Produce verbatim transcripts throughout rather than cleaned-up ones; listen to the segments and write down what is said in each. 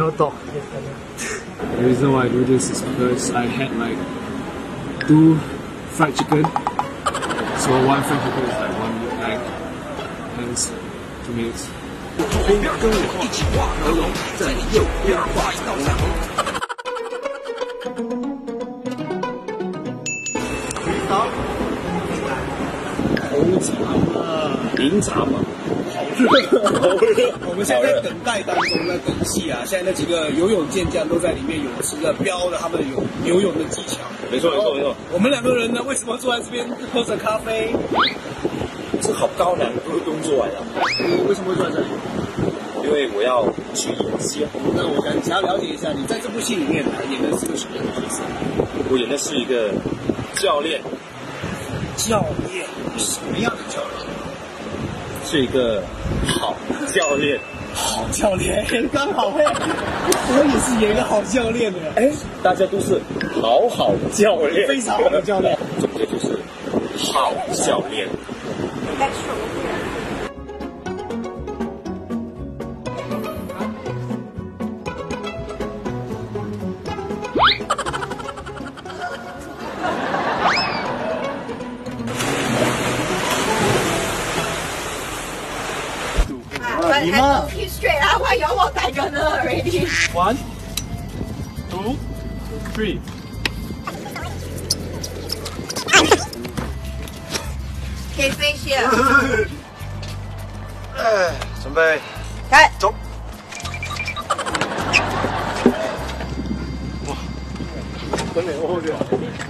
cannot talk. The reason why I do this is because I had like two fried chicken. So one fried chicken is like one egg, hence two minutes. 左边跟我一起画条龙，在你右边画一道彩虹。 红茶啊，柠茶嘛。 我们现在在等待当中，在等戏啊。现在那几个游泳健将都在里面泳池的标着他们的游游泳的技巧。 没错，没错，没错。 我们两个人呢，为什么坐在这边喝着咖啡？ 这好高难度的工作来的。 你为什么会坐在这里？ 因为我要去演戏。 那我想想要了解一下，你在这部戏里面演的是个什么样的角色？ 我演的是一个教练。 教练？什么样的教练？ 是一个好教练。 好教练，刚好嘿，我也是演一个好教练的。 哎，大家都是好好教练， 非常好的教练。 总结就是好教练。 你吗 ？Keep straight 啊！我有我改个呢 ，ready。 One, two, three. 可以飞行。 哎，准备， 开， 走。哇，真係好嘅。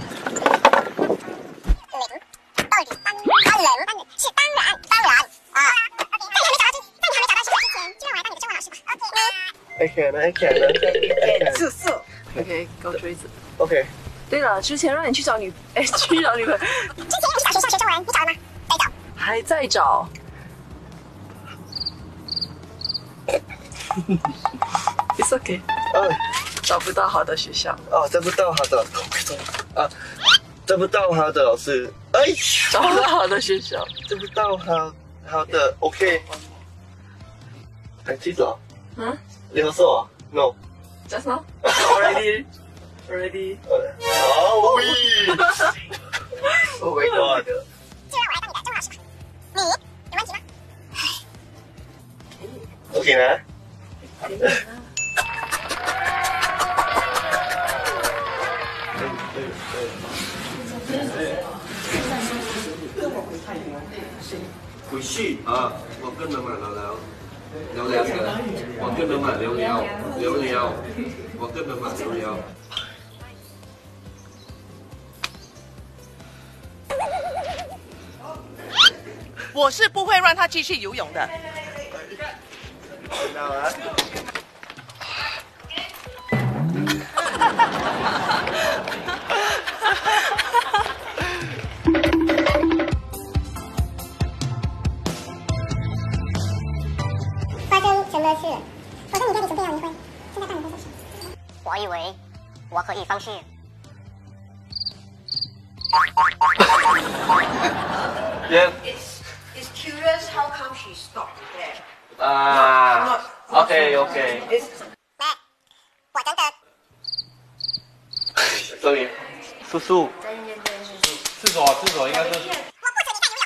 是当然，当然啊。在你还没找到之，在你还没找到事情之前，就让我来当你的中文老师吧。OK。 I can, I can, I can. 色色。 OK，高锥子。 OK。 对了，之前让你去找女，哎，去找女朋友。 之前让你去找学校学中文，你找了吗？在找。 还在找。It's OK。 嗯。 找不到好的学校。 哦，找不到好的，啊，找不到好的老师。哎， 找不到好的学校。 找不到好好的 OK。哎，记住啊。 嗯。 rehearsal no. Just now. Already. Already. Oh oui. Oh my god. 就让我来当你的中文老师吧。你有问题吗 ？OK 呢？回去啊！我跟老闆聊聊聊聊嘅，我跟老闆聊聊聊聊，我跟老闆聊聊。 我是不会让他继续游泳的。 知道啊。 发生什么事？我说你家里准备要离婚，现在办离婚手续。我以为我可以放弃。 Yeah. It's it's curious how come she stopped there. Ah. OK OK. It's 妈，我真的。 Sorry，叔叔。 厕所厕所应该是。 我不准你再游泳。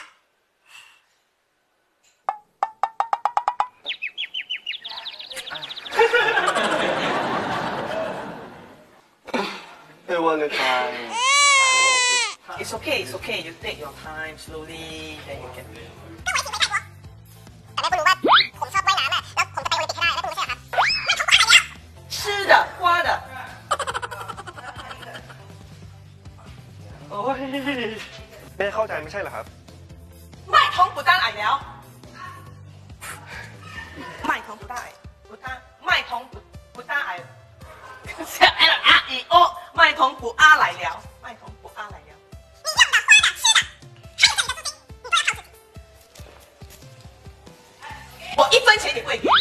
I want to try. It's okay, it's okay. You take your time slowly, then you can. 跟我一起回泰国，แต่แม่คุณรู้ว่าผมชอบว่ายน้ำอ่ะแล้วผมจะไปโอลิมปิกให้ได้แล้วคุณรู้ใช่ไหมครับไม่เขาว่าอะไรอ่ะ吃的、花的。 โอ้ยแม่เข้าใจไม่ใช่เหรอครับ麦童不当矮聊。麦童不当矮，不当麦童不不当矮。L R E O， 麦童不阿来聊，麦童不阿来聊。 你用的、花的、吃的，还有你的资金，你都要靠自己。 我一分钱也不会给你。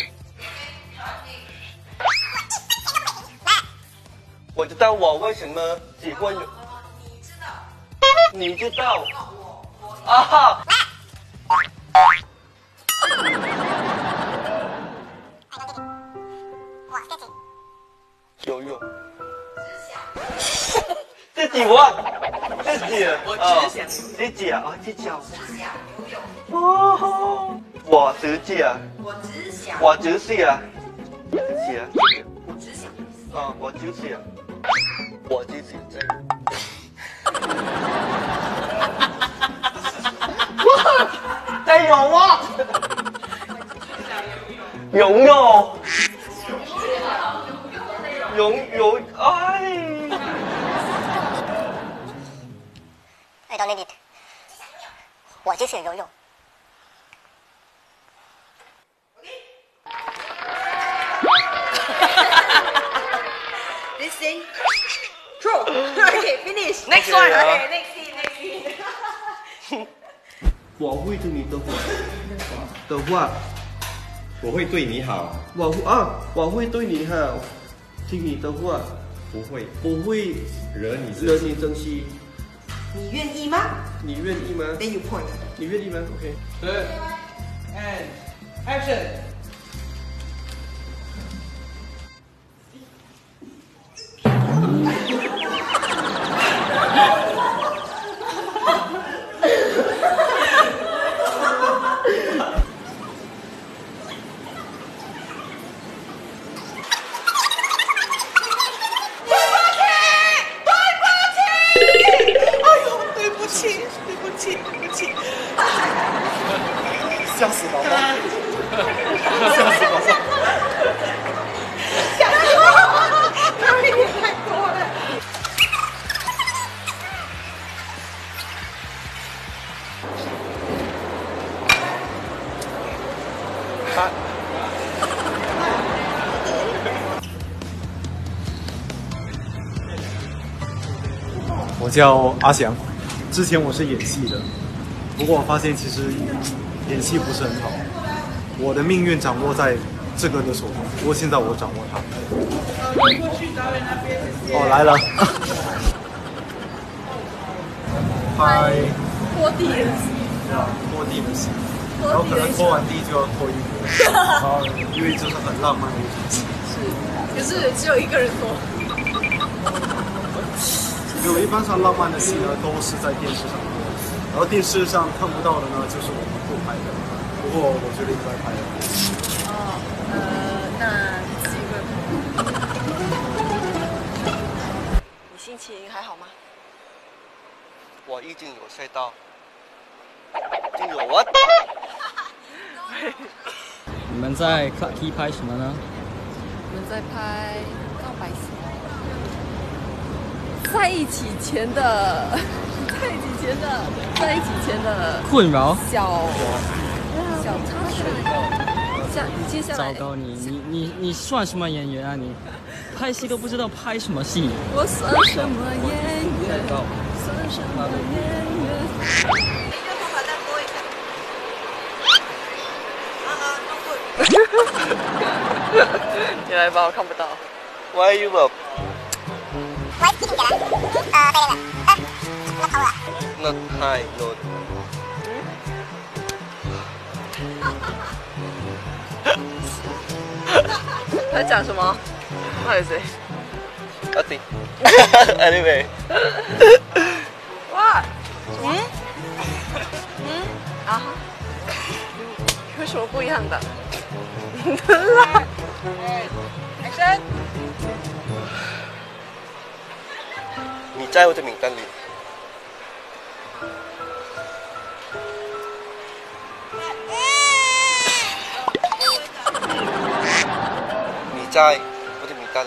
妈， 我知道我为什么喜欢。你知道？啊！ 海伦弟弟，我 Stacy， 自己我，自己， 我只想自己啊，哦，自己啊，哦，我自己啊， 我只想， 我只是啊，自己啊， 我只想， 啊，我就是啊，我自己这个。加油啊！游泳，游泳，哎。 I don't need it。我只想游泳。 Listen, true. Okay, finish. Next Okay, one. ah. Okay, next scene, next scene. 我会对你的话的话， 我会对你好， 我会啊，我会对你好，听你的话， 不会不会惹你生惹气。 你生气。 你愿意吗你愿意吗？ ？Then you point. 你愿意吗 ？OK。 Good. And action. 对不起，对不起，对不起。 吓死宝宝！吓死宝宝！ 他比你太多了。 我叫阿翔，之前我是演戏的，不过我发现其实演戏不是很好，我的命运掌握在这个的手中，不过现在我掌握它。哦，来了。拍拖地的戏， 拖地的戏，然后可能拖完地就要脱衣服，然后因为这是很浪漫的一场戏。 可是只有一个人拖。 因为一般上浪漫的戏呢，都是在电视上播，然后电视上看不到的呢，就是我们后拍的。不过我觉得应该拍的。 哦，呃，那你自己会。你心情还好吗？ 我已经有晒到，已经有我。 你们在 Clarke Quay 拍什么呢？ 我们在拍告白戏。在一起前的，在一起前的，在一起前的困扰小小插曲。下接下来， 糟糕，你你你你算什么演员啊？你拍戏都不知道拍什么戏。 我算什么演员？算什么演员？ 头发再拨一下。啊啊， 你来吧，我看不到。 Why you up？ 我一定给他，呃，背了，哎，那头了。 那太 no。 他讲什么？那有谁？ Nothing. Anyway. 哇，嗯嗯啊，有什么不一样的？来 ，action。 你在我的名单里。你在我的名单里。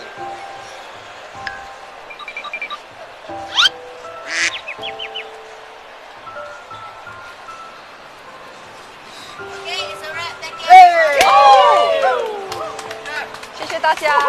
谢谢大家。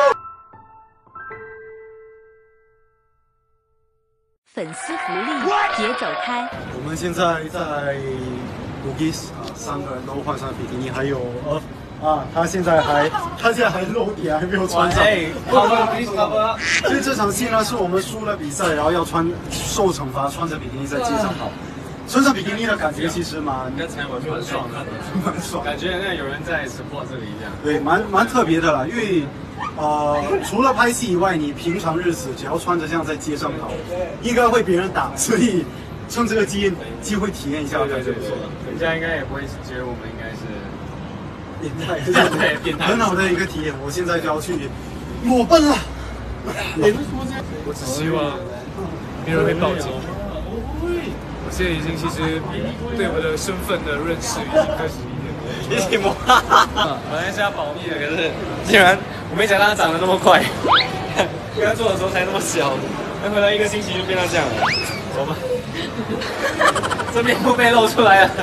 粉丝福利，别走开！ 我们现在在 Bugis 啊，三个人都换上比基尼，还有呃啊，他现在还他现在还露底，还没有穿上。所以这场戏呢，是我们输了比赛，然后要穿受惩罚，穿着比基尼在街上跑。穿上比基尼的感觉其实蛮刚才我蛮爽的， 蛮爽， 感觉那有人在 support 这里一样。 对，蛮蛮特别的啦，因为呃，除了拍戏以外，你平常日子只要穿着这样在街上跑，应该会别人打，所以趁这个机机会体验一下，感觉不错。 人家应该也不会觉得我们应该是变态， 对，变态， 很好的一个体验。我现在就要去裸奔了。 我只希望没人会报警。我现在已经其实对我的身份的认识已经开始一起摸，本来是要保密的，可是竟然我没想到它长得那么快，刚做的时候才那么小，才回来一个星期就变成这样了，走吧，这面部被露出来了。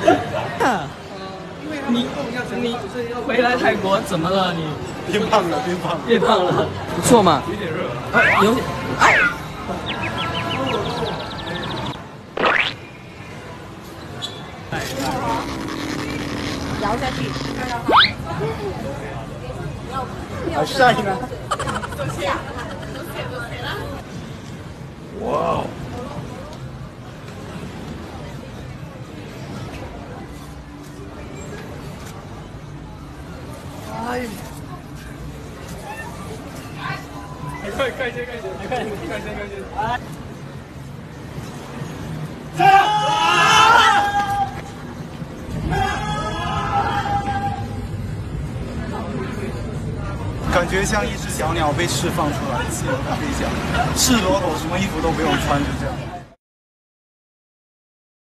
你你回来泰国怎么了？你变胖了，变胖了， 变胖了，不错嘛。 有点热， 啊，有点。哎摇下去， 好帅呢！ 哇哦！哎！快看先，看先，看先，看先，看先！哎！加油！ 感觉像一只小鸟被释放出来，自由的飞翔，赤裸裸，什么衣服都不用穿，就这样。